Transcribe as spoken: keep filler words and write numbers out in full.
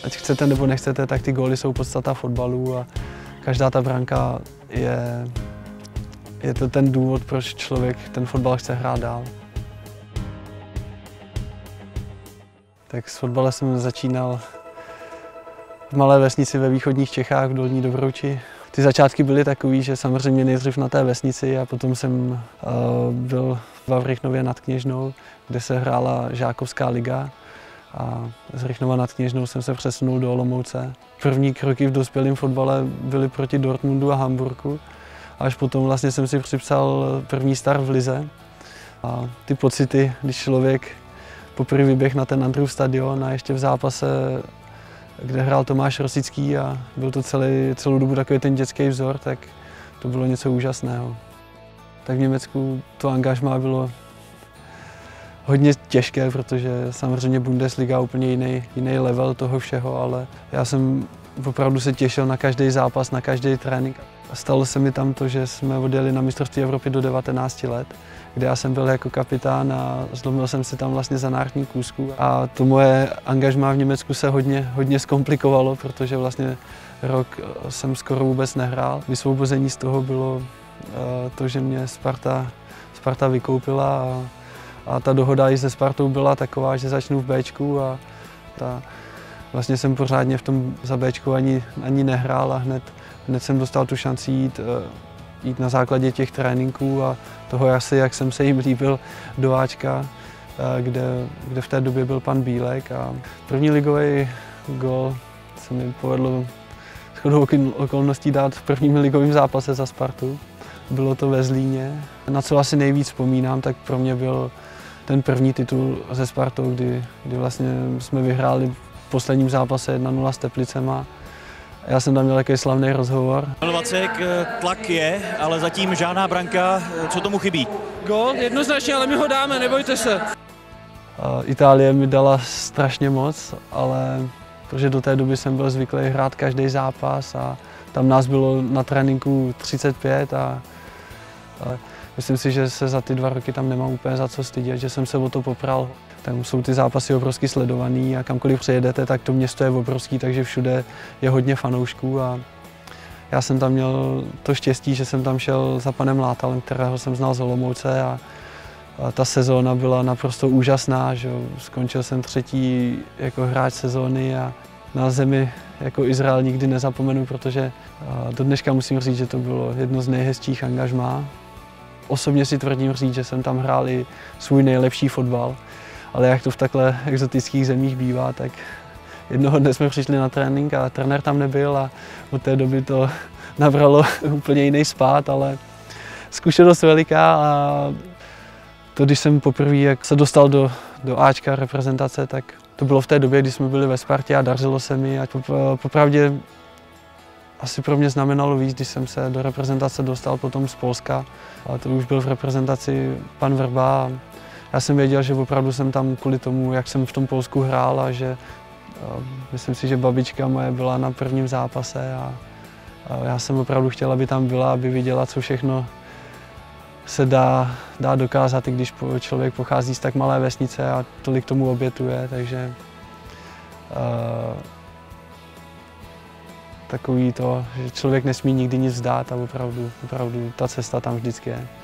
ať chcete nebo nechcete, tak ty góly jsou podstata fotbalu a každá ta branka je, je to ten důvod, proč člověk ten fotbal chce hrát dál. Tak s fotbalem jsem začínal v malé vesnici ve východních Čechách, v Dolní Dobrouči. Ty začátky byly takový, že samozřejmě nejdřív na té vesnici a potom jsem uh, byl v Rychnově nad Kněžnou, kde se hrála žákovská liga. A z Rychnova nad Kněžnou jsem se přesunul do Olomouce. První kroky v dospělém fotbale byly proti Dortmundu a Hamburku. Až potom vlastně jsem si připsal první start v lize. A ty pocity, když člověk poprvé vyběh na ten Andrův stadion a ještě v zápase, kde hrál Tomáš Rosický a byl to celý, celou dobu takový ten dětský vzor, tak to bylo něco úžasného. Tak v Německu to angažmá bylo hodně těžké, protože samozřejmě Bundesliga je úplně jiný, jiný level toho všeho, ale já jsem opravdu se těšil na každý zápas, na každý trénink. Stalo se mi tam to, že jsme odjeli na mistrovství Evropy do devatenácti let, kde já jsem byl jako kapitán a zlomil jsem si tam vlastně za náhradní kůzku. A to moje angažmá v Německu se hodně, hodně zkomplikovalo, protože vlastně rok jsem skoro vůbec nehrál. Vysvobození z toho bylo to, že mě Sparta, Sparta vykoupila a, a ta dohoda i se Spartou byla taková, že začnu v Béčku a ta, vlastně jsem pořádně v tom za Béčku ani, ani nehrál a hned, hned jsem dostal tu šanci jít, jít na základě těch tréninků a toho asi, jak jsem se jim líbil do Ačka, kde, kde v té době byl pan Bílek. A první ligový gól se mi povedlo shodou okolností dát v prvním ligovém zápase za Spartu. Bylo to ve Zlíně. Na co asi nejvíc vzpomínám, tak pro mě byl ten první titul se Spartou, kdy, kdy vlastně jsme vyhráli v posledním zápase jedna nula s Teplicema. Já jsem tam měl takový slavný rozhovor. Vacek, tlak je, ale zatím žádná branka. Co tomu chybí? Gól, jednoznačně, ale my ho dáme, nebojte se. Itálie mi dala strašně moc, ale protože do té doby jsem byl zvyklý hrát každý zápas a tam nás bylo na tréninku třicet pět a, a myslím si, že se za ty dva roky tam nemám úplně za co stydět, že jsem se o to popral. Tam jsou ty zápasy obrovsky sledovaný a kamkoliv přijedete, tak to město je obrovský, takže všude je hodně fanoušků a já jsem tam měl to štěstí, že jsem tam šel za panem Látalem, kterého jsem znal z Olomouce a, a ta sezóna byla naprosto úžasná, že skončil jsem třetí jako hráč sezóny a na zemi jako Izrael nikdy nezapomenu, protože do dneška musím říct, že to bylo jedno z nejhezčích angažmá. Osobně si tvrdím říct, že jsem tam hrál i svůj nejlepší fotbal. Ale jak to v takhle exotických zemích bývá, tak jednoho dne jsme přišli na trénink a trenér tam nebyl a od té doby to nabralo úplně jiný spád, ale zkušenost veliká a to, když jsem poprvé jak se dostal do, do Ačka reprezentace, tak to bylo v té době, kdy jsme byli ve Spartě a dařilo se mi a popravdě asi pro mě znamenalo víc, když jsem se do reprezentace dostal potom z Polska a to už byl v reprezentaci pan Vrba. Já jsem věděl, že opravdu jsem tam kvůli tomu, jak jsem v tom Polsku hrál a že a myslím si, že babička moje byla na prvním zápase a, a já jsem opravdu chtěl, aby tam byla, aby viděla, co všechno se dá, dá dokázat, i když člověk pochází z tak malé vesnice a tolik tomu obětuje, takže uh, takový to, že člověk nesmí nikdy nic vzdát a opravdu, opravdu ta cesta tam vždycky je.